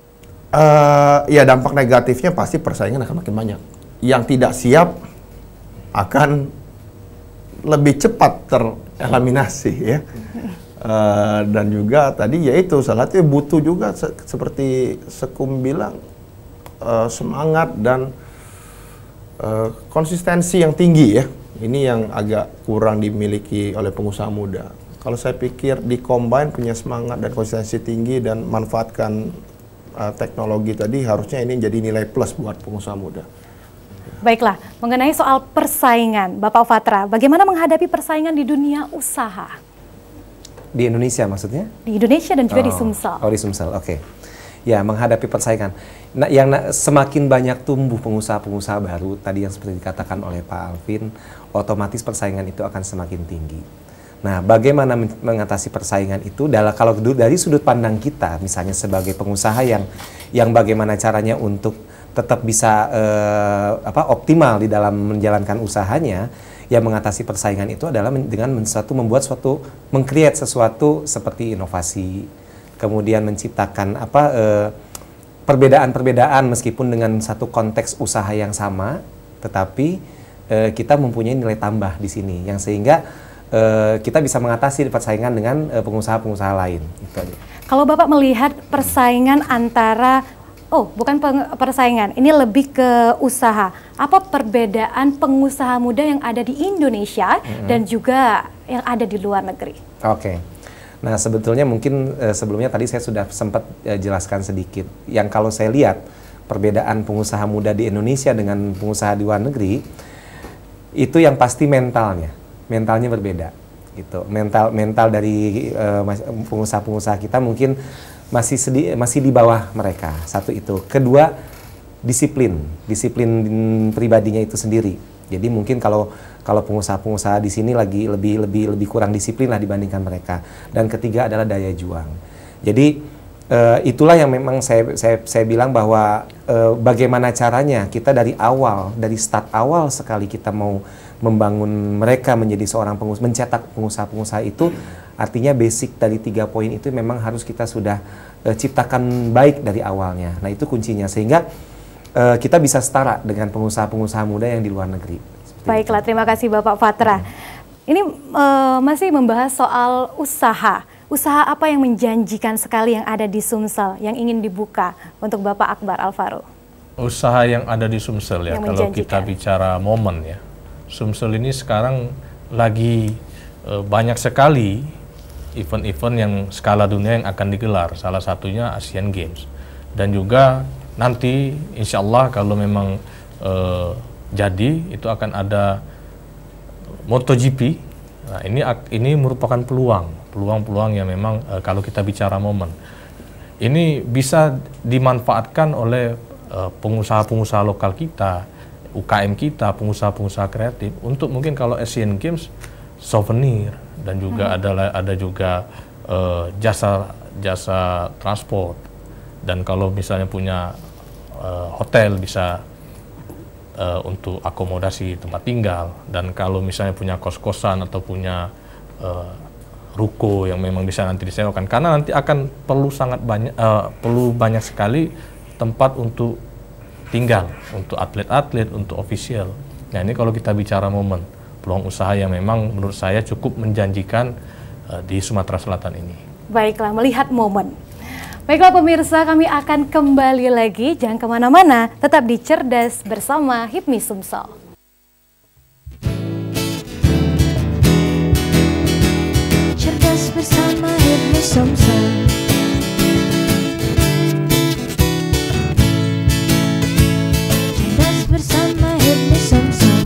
Uh, ya dampak negatifnya pasti persaingan akan makin banyak. Yang tidak siap akan lebih cepat tereliminasi ya. Uh, dan juga tadi yaitu salah satu butuh juga se seperti Sekum bilang uh, semangat dan uh, konsistensi yang tinggi ya. Ini yang agak kurang dimiliki oleh pengusaha muda. Kalau saya pikir di combine punya semangat dan konsistensi tinggi dan manfaatkan uh, teknologi tadi, harusnya ini jadi nilai plus buat pengusaha muda.
Baiklah, mengenai soal persaingan, Bapak Fatra, bagaimana menghadapi persaingan di dunia usaha?
Di Indonesia maksudnya?
Di Indonesia dan juga
oh.
di Sumsel.
Oh, di Sumsel, oke. Okay. Ya, menghadapi persaingan. Nah, yang na semakin banyak tumbuh pengusaha-pengusaha baru, tadi yang seperti dikatakan oleh Pak Alvin, otomatis persaingan itu akan semakin tinggi. Nah, bagaimana men mengatasi persaingan itu? Dalam kalau dari sudut pandang kita, misalnya sebagai pengusaha yang yang bagaimana caranya untuk tetap bisa eh, apa optimal di dalam menjalankan usahanya, yang mengatasi persaingan itu adalah men dengan men suatu membuat suatu mengcreate sesuatu seperti inovasi, kemudian menciptakan apa perbedaan-perbedaan meskipun dengan satu konteks usaha yang sama, tetapi eh, kita mempunyai nilai tambah di sini yang sehingga eh, kita bisa mengatasi persaingan dengan pengusaha-pengusaha lain. Itu aja.
Kalau Bapak melihat persaingan antara Oh, bukan persaingan, ini lebih ke usaha. Apa perbedaan pengusaha muda yang ada di Indonesia mm-hmm. dan juga yang ada di luar negeri?
Oke, okay. Nah sebetulnya mungkin eh, sebelumnya tadi saya sudah sempat eh, jelaskan sedikit. Yang kalau saya lihat perbedaan pengusaha muda di Indonesia dengan pengusaha di luar negeri, itu yang pasti mentalnya, mentalnya berbeda. Gitu. Mental mental dari eh, pengusaha-pengusaha kita mungkin masih sedi masih di bawah mereka. Satu itu. Kedua, disiplin, disiplin pribadinya itu sendiri. Jadi mungkin kalau kalau pengusaha-pengusaha di sini lagi lebih lebih lebih kurang disiplin lah dibandingkan mereka. Dan ketiga adalah daya juang. Jadi uh, itulah yang memang saya saya saya bilang bahwa uh, bagaimana caranya kita dari awal, dari start awal sekali kita mau membangun mereka menjadi seorang pengusaha, mencetak pengusaha-pengusaha itu, artinya basic dari tiga poin itu memang harus kita sudah uh, ciptakan baik dari awalnya. Nah itu kuncinya, sehingga uh, kita bisa setara dengan pengusaha-pengusaha muda yang di luar negeri.
Baiklah, terima kasih Bapak Fatra. Ini uh, masih membahas soal usaha. Usaha apa yang menjanjikan sekali yang ada di Sumsel yang ingin dibuka untuk Bapak Akbar Alvaro?
Usaha yang ada di Sumsel ya,
Yang
kalau kita bicara momen ya. Sumsel ini sekarang lagi e, banyak sekali event-event yang skala dunia yang akan digelar. Salah satunya Asian Games. Dan juga nanti insya Allah kalau memang e, jadi itu akan ada MotoGP. Nah, ini ini merupakan peluang, peluang-peluang yang memang e, kalau kita bicara momen ini bisa dimanfaatkan oleh pengusaha-pengusaha e, lokal kita, U K M kita, pengusaha-pengusaha kreatif untuk mungkin kalau Asian Games souvenir dan juga hmm. ada ada juga uh, jasa jasa transport, dan kalau misalnya punya uh, hotel bisa uh, untuk akomodasi tempat tinggal, dan kalau misalnya punya kos-kosan atau punya uh, ruko yang memang bisa nanti disewakan, karena nanti akan perlu sangat banyak uh, perlu banyak sekali tempat untuk tinggal untuk atlet-atlet, untuk official. Nah ini kalau kita bicara momen, peluang usaha yang memang menurut saya cukup menjanjikan uh, di Sumatera Selatan ini.
Baiklah, melihat momen. Baiklah pemirsa, kami akan kembali lagi, jangan kemana-mana, tetap di Cerdas bersama Hipmi Sumsel.
Cerdas bersama Hipmi Sumsel. Bersama Hipmi Sumsel.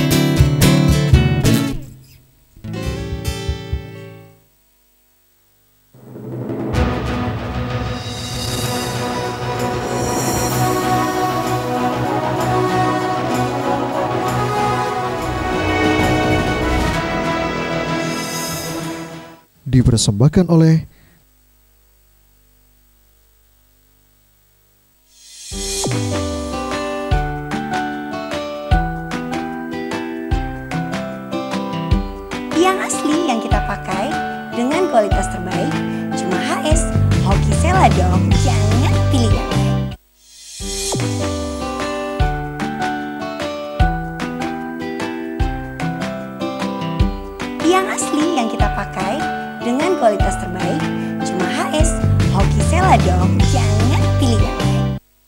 Dipersembahkan oleh
yang asli yang kita pakai dengan kualitas terbaik. Cuma H S, hoki Sela dong, jangan pilih yang lain. Yang asli yang kita pakai dengan kualitas terbaik. Cuma H S, hoki Sela dong, jangan pilih yang lain.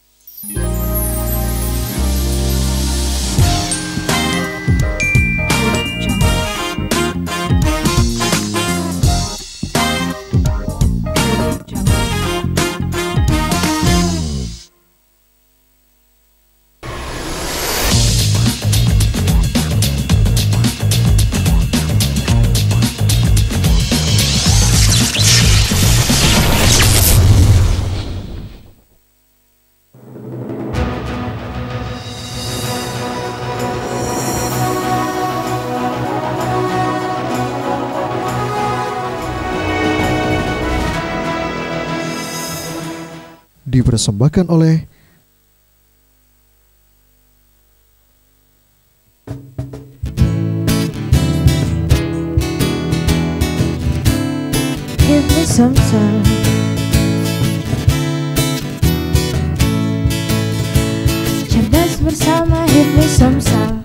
dipersembahkan oleh
Give me some time. Cerdas bersama Hipmi Sumsel.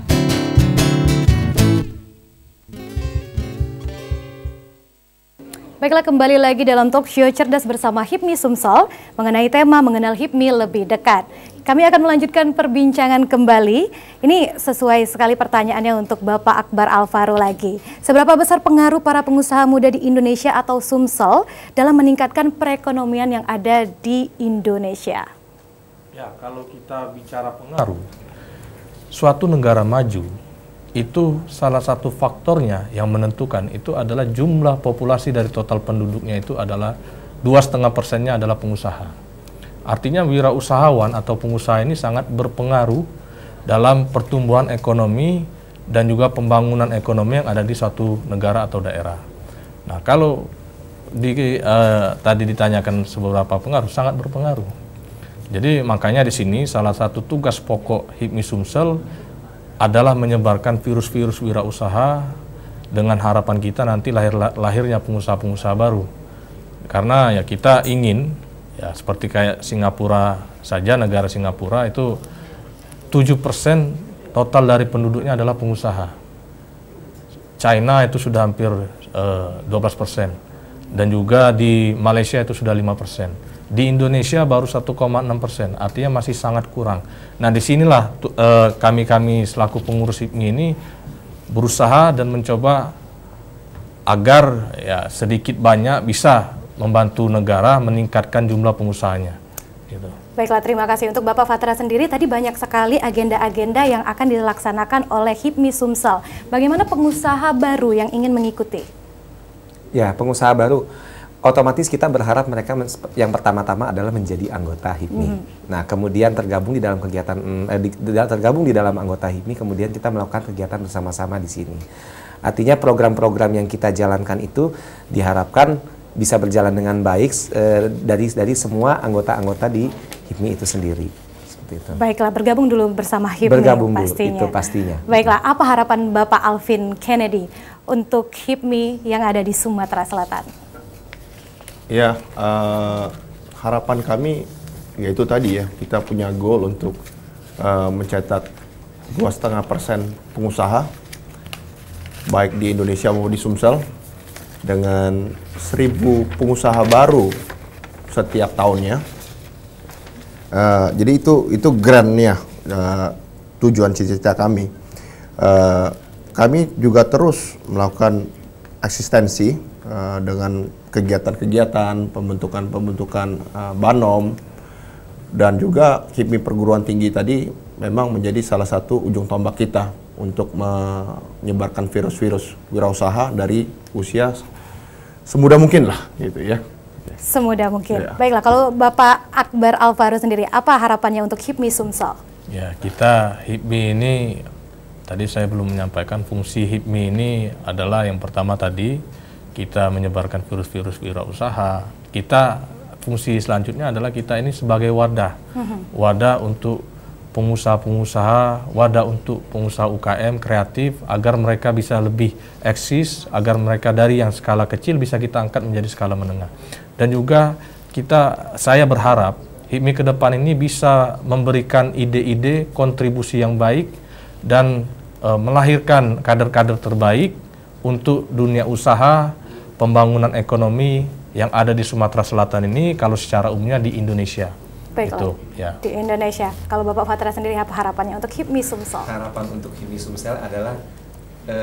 Baiklah, kembali lagi dalam talk show Cerdas bersama Hipmi Sumsel mengenai tema mengenal Hipmi lebih dekat. Kami akan melanjutkan perbincangan kembali. Ini sesuai sekali pertanyaannya untuk Bapak Akbar Alvaro lagi. Seberapa besar pengaruh para pengusaha muda di Indonesia atau Sumsel dalam meningkatkan perekonomian yang ada di Indonesia?
Ya, kalau kita bicara pengaruh, suatu negara maju itu salah satu faktornya yang menentukan itu adalah jumlah populasi dari total penduduknya itu adalah dua koma lima persennya adalah pengusaha. Artinya wirausahawan atau pengusaha ini sangat berpengaruh dalam pertumbuhan ekonomi dan juga pembangunan ekonomi yang ada di suatu negara atau daerah. Nah, kalau di, uh, tadi ditanyakan seberapa pengaruh, sangat berpengaruh. Jadi makanya di sini salah satu tugas pokok Hipmi Sumsel adalah menyebarkan virus-virus wirausaha dengan harapan kita nanti lahir, lahirnya pengusaha-pengusaha baru. Karena ya kita ingin, ya seperti kayak Singapura saja, negara Singapura itu tujuh persen total dari penduduknya adalah pengusaha. China itu sudah hampir uh, dua belas persen. Dan juga di Malaysia itu sudah lima persen. Di Indonesia baru satu koma enam persen, artinya masih sangat kurang. Nah disinilah uh, kami-kami selaku pengurus Hipmi ini berusaha dan mencoba agar ya sedikit banyak bisa membantu negara meningkatkan jumlah pengusahanya. Gitu.
Baiklah, terima kasih. Untuk Bapak Fatra sendiri, tadi banyak sekali agenda-agenda yang akan dilaksanakan oleh Hipmi Sumsel. Bagaimana pengusaha baru yang ingin mengikuti?
Ya, pengusaha baru, otomatis kita berharap mereka yang pertama-tama adalah menjadi anggota Hipmi. Mm-hmm. Nah, kemudian tergabung di dalam kegiatan, eh, di, tergabung di dalam anggota Hipmi, kemudian kita melakukan kegiatan bersama-sama di sini. Artinya program-program yang kita jalankan itu diharapkan bisa berjalan dengan baik eh, dari dari semua anggota-anggota di Hipmi itu sendiri. Seperti itu.
Baiklah, bergabung dulu bersama Hipmi
bergabung
pastinya.
Dulu, itu pastinya.
Baiklah, apa harapan Bapak Alvin Kennedy untuk Hipmi yang ada di Sumatera Selatan?
Ya, uh, harapan kami yaitu tadi ya, kita punya goal untuk uh, mencetak dua koma lima persen pengusaha baik di Indonesia maupun di Sumsel dengan seribu pengusaha baru setiap tahunnya. Uh, jadi itu itu grandnya uh, tujuan cita-cita kami. Uh, kami juga terus melakukan eksistensi uh, dengan kegiatan-kegiatan, pembentukan-pembentukan uh, Banom, dan juga Hipmi Perguruan Tinggi tadi memang menjadi salah satu ujung tombak kita untuk menyebarkan virus-virus wirausaha dari usia semudah mungkin lah, gitu ya.
Semudah mungkin.
Ya.
Baiklah, kalau Bapak Akbar Alvaro sendiri, apa harapannya untuk Hipmi Sumsel?
Ya, kita Hipmi ini, tadi saya belum menyampaikan fungsi Hipmi ini adalah yang pertama tadi, kita menyebarkan virus-virus wirausaha. Kita, fungsi selanjutnya adalah kita ini sebagai wadah. Mm-hmm. Wadah untuk pengusaha-pengusaha, wadah untuk pengusaha U K M kreatif agar mereka bisa lebih eksis, agar mereka dari yang skala kecil bisa kita angkat menjadi skala menengah. Dan juga kita, saya berharap Hipmi ke depan ini bisa memberikan ide-ide, kontribusi yang baik dan e, melahirkan kader-kader terbaik untuk dunia usaha, pembangunan ekonomi yang ada di Sumatera Selatan ini, kalau secara umumnya di Indonesia.
Baiklah,
itu, ya.
Di Indonesia. Kalau Bapak Fatra sendiri, apa harapannya untuk Hipmi Sumsel?
Harapan untuk Hipmi Sumsel adalah e,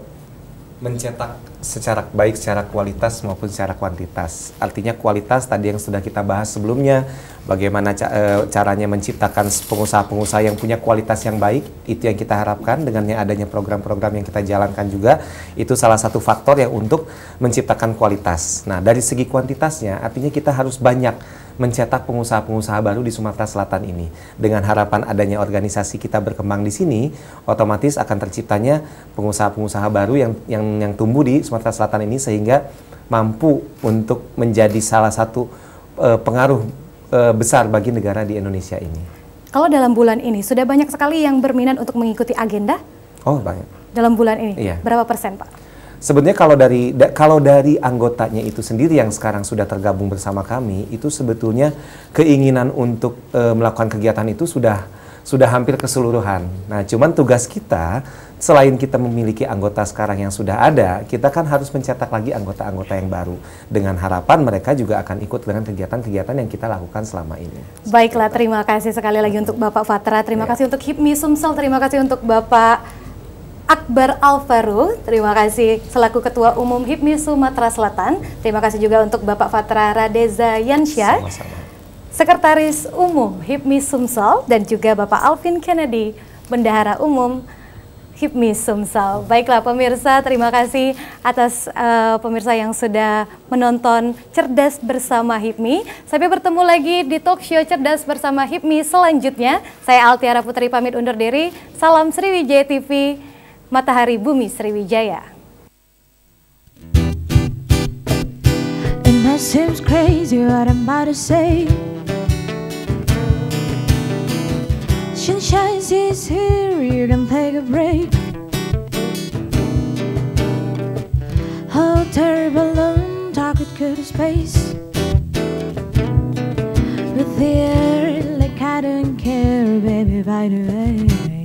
mencetak secara baik secara kualitas maupun secara kuantitas. Artinya kualitas tadi yang sudah kita bahas sebelumnya, bagaimana ca e, caranya menciptakan pengusaha-pengusaha yang punya kualitas yang baik, itu yang kita harapkan dengan yang adanya program-program yang kita jalankan juga, itu salah satu faktor yang untuk menciptakan kualitas. Nah, dari segi kuantitasnya, artinya kita harus banyak mencetak pengusaha-pengusaha baru di Sumatera Selatan ini. Dengan harapan adanya organisasi kita berkembang di sini, otomatis akan terciptanya pengusaha-pengusaha baru yang yang yang tumbuh di Sumatera Selatan ini sehingga mampu untuk menjadi salah satu uh, pengaruh uh, besar bagi negara di Indonesia ini.
Kalau dalam bulan ini sudah banyak sekali yang berminat untuk mengikuti agenda?
Oh, banyak.
Dalam bulan ini,
iya.
Berapa persen, Pak?
Sebenarnya kalau dari da, kalau dari anggotanya itu sendiri yang sekarang sudah tergabung bersama kami, itu sebetulnya keinginan untuk e, melakukan kegiatan itu sudah sudah hampir keseluruhan. Nah, cuman tugas kita selain kita memiliki anggota sekarang yang sudah ada, kita kan harus mencetak lagi anggota-anggota yang baru dengan harapan mereka juga akan ikut dengan kegiatan-kegiatan yang kita lakukan selama ini.
Baiklah, terima kasih sekali lagi untuk Bapak Fatra, terima ya. kasih untuk Hipmi Sumsel, terima kasih untuk Bapak Akbar Alvaro, terima kasih selaku Ketua Umum Hipmi Sumatera Selatan. Terima kasih juga untuk Bapak Fatra Radeza Yansyah, Sekretaris Umum Hipmi Sumsel, dan juga Bapak Alvin Kennedy, Bendahara Umum Hipmi Sumsel. Baiklah pemirsa, terima kasih atas uh, pemirsa yang sudah menonton Cerdas Bersama Hipmi. Sampai bertemu lagi di talk show Cerdas Bersama Hipmi selanjutnya. Saya Altiara Putri pamit undur diri. Salam Sriwijaya T V. Matahari Bumi Sriwijaya.
Now seems crazy what I'm about to say. Sunshine is here, you can take a break. How terrible alone, talk it could space. With the air, like I don't care, baby, by the way.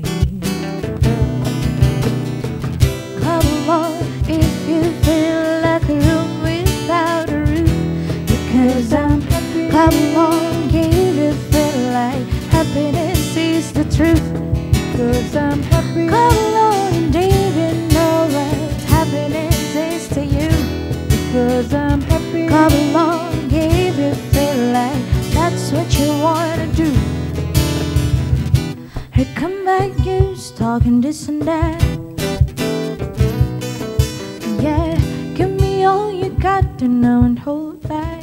Come along if you feel like a room without a roof. Because I'm happy. Come along if you feel like happiness is the truth. Because I'm happy. Come along and even know what happiness is to you. Because I'm happy. Come along if you feel like that's what you wanna do. Here come back you talking this and that. Yeah, give me all you got to know and hold back.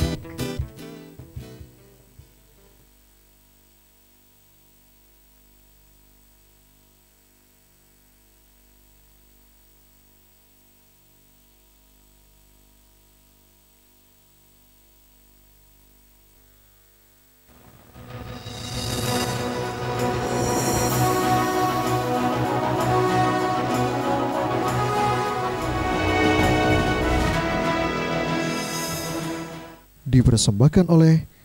Dipersembahkan oleh